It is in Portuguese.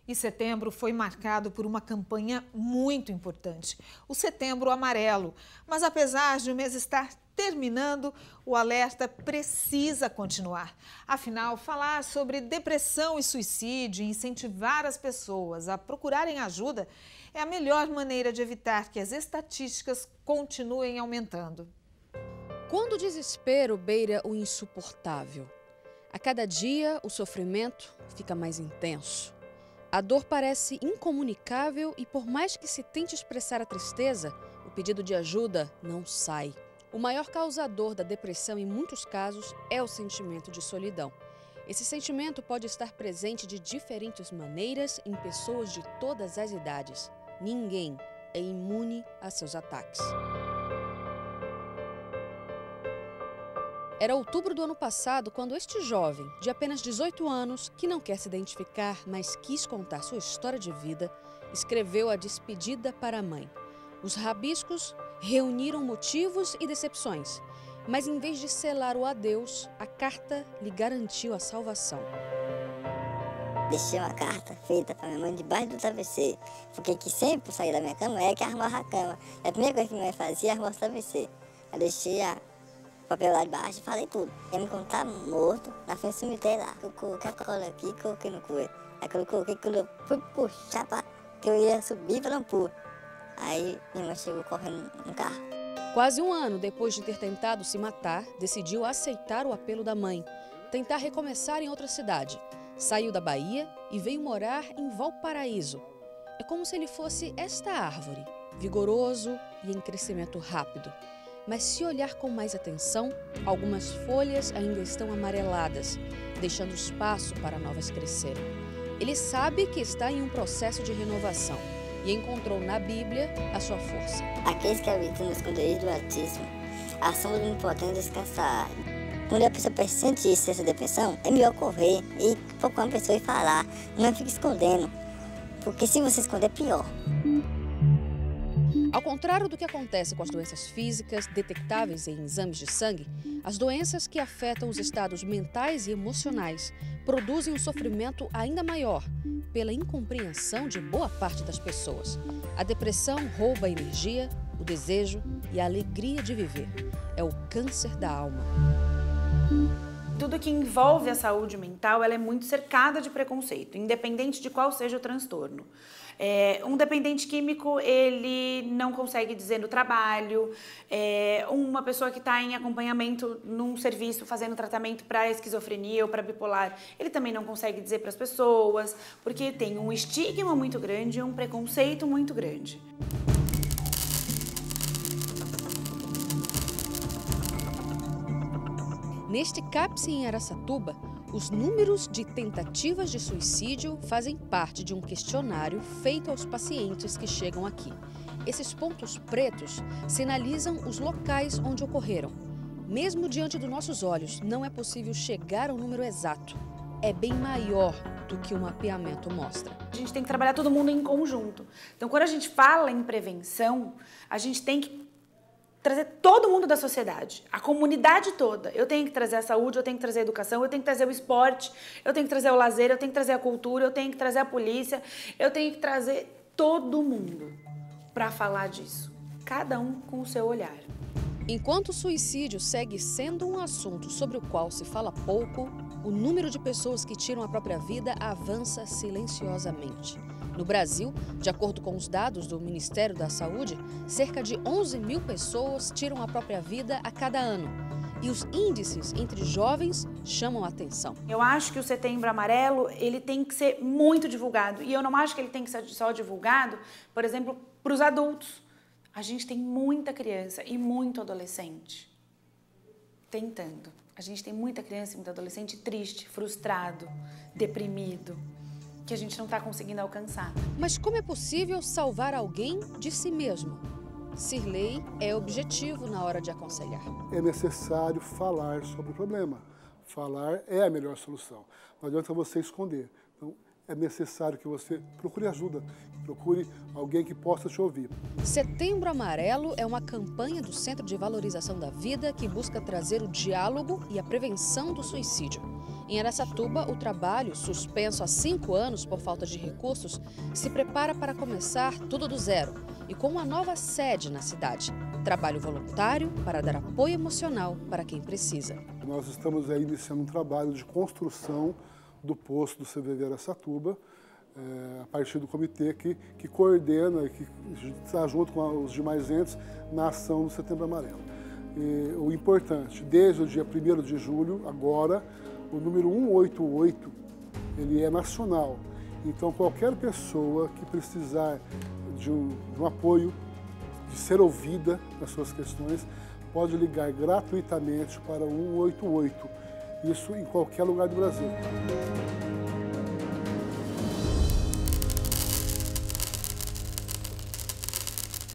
E setembro foi marcado por uma campanha muito importante, o Setembro Amarelo. Mas apesar de o mês estar terminando, o alerta precisa continuar. Afinal, falar sobre depressão e suicídio e incentivar as pessoas a procurarem ajuda é a melhor maneira de evitar que as estatísticas continuem aumentando. Quando o desespero beira o insuportável, a cada dia o sofrimento fica mais intenso. A dor parece incomunicável e, por mais que se tente expressar a tristeza, o pedido de ajuda não sai. O maior causador da depressão, em muitos casos, é o sentimento de solidão. Esse sentimento pode estar presente de diferentes maneiras em pessoas de todas as idades. Ninguém é imune a seus ataques. Era outubro do ano passado quando este jovem, de apenas 18 anos, que não quer se identificar, mas quis contar sua história de vida, escreveu a despedida para a mãe. Os rabiscos reuniram motivos e decepções, mas em vez de selar o adeus, a carta lhe garantiu a salvação. Deixei uma carta feita para minha mãe debaixo do travesseiro, porque que sempre eu saía da minha cama é que arrumava a cama. A primeira coisa que minha mãe fazia era arrumar o travesseiro. Eu deixei papel lá de baixo e falei tudo. Ia me encontrar morto na frente do cemitério lá. Eu coloquei a cola aqui e coloquei no coelho. Aí quando eu coloquei, quando eu fui puxar que eu ia subir para não pôr. Aí minha mãe chegou correndo no carro. Quase um ano depois de ter tentado se matar, decidiu aceitar o apelo da mãe, tentar recomeçar em outra cidade. Saiu da Bahia e veio morar em Valparaíso. É como se ele fosse esta árvore, vigoroso e em crescimento rápido. Mas se olhar com mais atenção, algumas folhas ainda estão amareladas, deixando espaço para novas crescerem. Ele sabe que está em um processo de renovação e encontrou na Bíblia a sua força. Aqueles que habitam no esconderijo do Altíssimo, a sombra do Onipotente descansar. Quando a pessoa sente isso, essa depressão, é melhor correr e procurar uma pessoa e falar. Não fica escondendo, porque se você esconder é pior. Ao contrário do que acontece com as doenças físicas detectáveis em exames de sangue, as doenças que afetam os estados mentais e emocionais produzem um sofrimento ainda maior pela incompreensão de boa parte das pessoas. A depressão rouba a energia, o desejo e a alegria de viver. É o câncer da alma. Tudo que envolve a saúde mental, ela é muito cercada de preconceito, independente de qual seja o transtorno. Um dependente químico, ele não consegue dizer no trabalho. Uma pessoa que está em acompanhamento num serviço, fazendo tratamento para esquizofrenia ou para bipolar, ele também não consegue dizer para as pessoas, porque tem um estigma muito grande, um preconceito muito grande. Neste CAPS em Araçatuba, os números de tentativas de suicídio fazem parte de um questionário feito aos pacientes que chegam aqui. Esses pontos pretos sinalizam os locais onde ocorreram. Mesmo diante dos nossos olhos, não é possível chegar ao número exato. É bem maior do que o mapeamento mostra. A gente tem que trabalhar todo mundo em conjunto. Então, quando a gente fala em prevenção, a gente tem que trazer todo mundo da sociedade, a comunidade toda. Eu tenho que trazer a saúde, eu tenho que trazer a educação, eu tenho que trazer o esporte, eu tenho que trazer o lazer, eu tenho que trazer a cultura, eu tenho que trazer a polícia, eu tenho que trazer todo mundo para falar disso, cada um com o seu olhar. Enquanto o suicídio segue sendo um assunto sobre o qual se fala pouco, o número de pessoas que tiram a própria vida avança silenciosamente. No Brasil, de acordo com os dados do Ministério da Saúde, cerca de 11 mil pessoas tiram a própria vida a cada ano. E os índices entre jovens chamam a atenção. Eu acho que o Setembro Amarelo, ele tem que ser muito divulgado. E eu não acho que ele tem que ser só divulgado, por exemplo, para os adultos. A gente tem muita criança e muito adolescente tentando. A gente tem muita criança e muito adolescente triste, frustrado, deprimido, que a gente não está conseguindo alcançar. Mas como é possível salvar alguém de si mesmo? Sirlei é objetivo na hora de aconselhar. É necessário falar sobre o problema. Falar é a melhor solução. Não adianta você esconder. Então, é necessário que você procure ajuda, procure alguém que possa te ouvir. Setembro Amarelo é uma campanha do Centro de Valorização da Vida que busca trazer o diálogo e a prevenção do suicídio. Em Araçatuba, o trabalho, suspenso há 5 anos por falta de recursos, se prepara para começar tudo do zero e com uma nova sede na cidade. Trabalho voluntário para dar apoio emocional para quem precisa. Nós estamos aí iniciando um trabalho de construção do posto do CVV Araçatuba, a partir do comitê que coordena, que está junto com os demais entes na ação do Setembro Amarelo. E o importante, desde o dia 1º de julho, agora, o número 188, ele é nacional. Então, qualquer pessoa que precisar de um apoio, de ser ouvida nas suas questões, pode ligar gratuitamente para o 188, isso em qualquer lugar do Brasil.